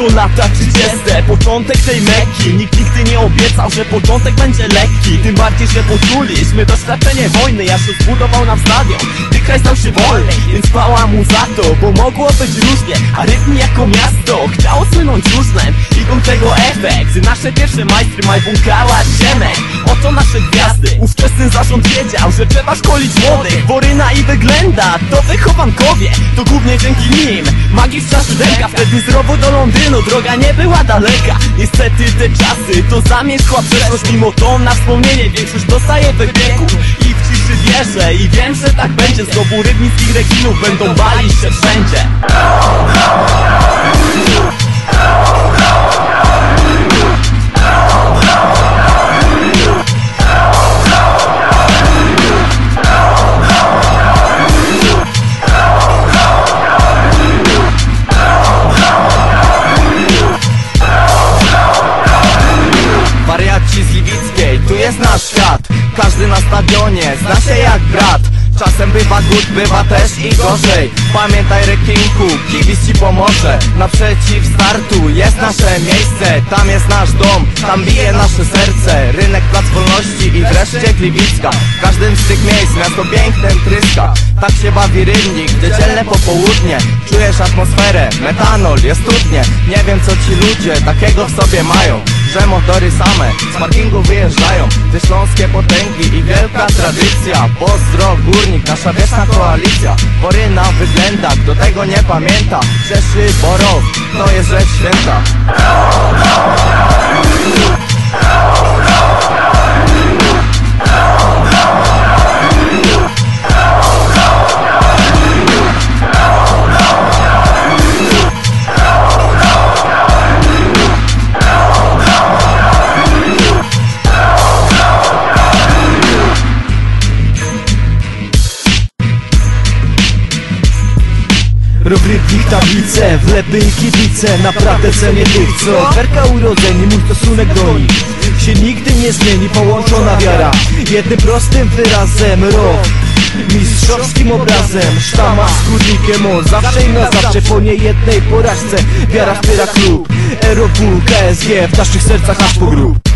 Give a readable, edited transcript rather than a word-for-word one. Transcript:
To lata 30, początek tej Mekki. Nikt nigdy nie obiecał, że początek będzie lekki. Tym bardziej, że poczuliśmy doświadczenie wojny. Jaszu zbudował nam stadion, gdy kraj stał się wolny. Więc chwała mu za to, bo mogło być różnie. A Rybnik jako miasto chciało słynąć różnem. I był tego efekt. Nasze pierwsze majstry Majbunkała, Ziemek. Oto nasze gwiazdy. Ówczesny zarząd wiedział, że trzeba szkolić młodych. Boryna i Wyględa to wychowankowie. To głównie dzięki nim magistrza Szyderka. Wtedy z Rowu do Londynu droga nie była daleka. Niestety te czasy to zamierzchła przeszłość. Mimo to na wspomnienie większość dostaje wypieku. I w ciszy wierzę i wiem, że tak będzie. Znowu rybnickich rekinów będą balić się wszędzie. Wariaci z Gliwickiej, tu jest nasz świat. Każdy na stadionie zna się jak brat. Czasem bywa good, bywa też i gorzej. Pamiętaj rekinku, kibic ci pomoże. Naprzeciw startu jest nasze miejsce. Tam jest nasz dom, tam bije nasze serce. Rynek, Plac Wolności i wreszcie Gliwicka. W każdym z tych miejsc miasto pięknem tryska. Tak się bawi Rybnik, gdy dzielne popołudnie. Czujesz atmosferę, metanol, jest studnie. Nie wiem co ci ludzie takiego w sobie mają, że motory same z parkingu wyjeżdżają. Te śląskie potęgi i wielka tradycja. Pozdro Górnik, nasza wieczna koalicja. Boryna, Wyględa, kto tego nie pamięta. Czeszy, Borow, to jest rzecz święta. Rybnik tablice, wlepy i kibice. Naprawdę cenię tych, co werka urodzeni. Mój stosunek do nich się nigdy nie zmieni. Połączona wiara jednym prostym wyrazem. Rok mistrzowskim obrazem. Sztama z Górnikiem, on zawsze i na zawsze. Po niejednej porażce wiara wspiera klub. Aerobul, KSG, w naszych sercach aż po grób.